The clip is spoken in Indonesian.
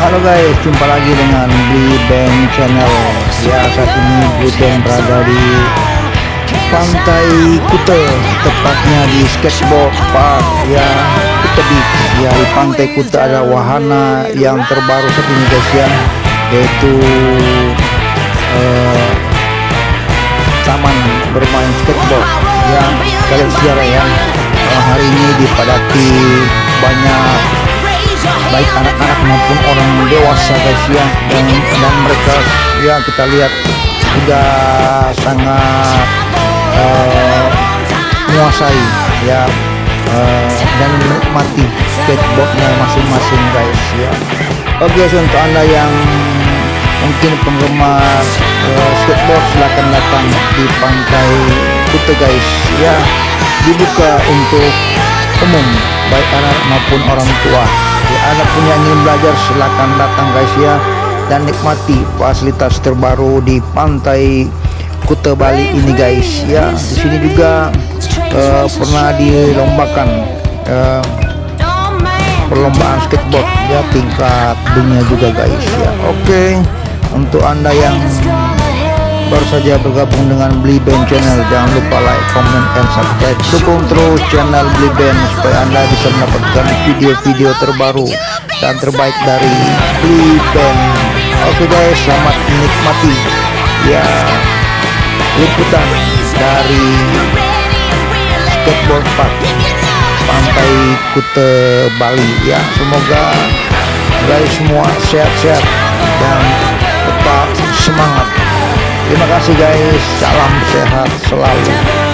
Halo guys, jumpa lagi dengan Bli Band Channel. Ya, saat ini Bli Band berada di Pantai Kuta, tepatnya di skateboard park ya, Kuta Beach. Ya, di Pantai Kuta ada wahana yang terbaru saat ini guys ya, yaitu taman bermain skateboard. Ya, kalian sejarah ya, hari ini dipadati banyak baik anak-anak maupun orang dewasa guys ya, dan mereka ya kita lihat sudah sangat menguasai ya, dan menikmati skateboardnya masing-masing guys ya. Oke, untuk anda yang mungkin penggemar skateboard, silahkan datang di Pantai Kuta guys ya, dibuka untuk umum baik anak maupun orang tua. Ya, anda punya ingin belajar, silakan datang guys ya, dan nikmati fasilitas terbaru di Pantai Kuta Bali ini guys ya. Di sini juga pernah dilombakan perlombaan skateboard ya, tingkat dunia juga guys ya. Oke, untuk anda yang baru saja bergabung dengan Bli Band Channel, jangan lupa like, comment, and subscribe. Dukung terus channel Bli Band supaya anda bisa mendapatkan video-video terbaru dan terbaik dari Bli Band. Oke guys, selamat menikmati ya liputan dari skateboard park Pantai Kuta Bali ya. Semoga guys semua sehat-sehat dan tetap semangat. Terima kasih guys, salam sehat selalu.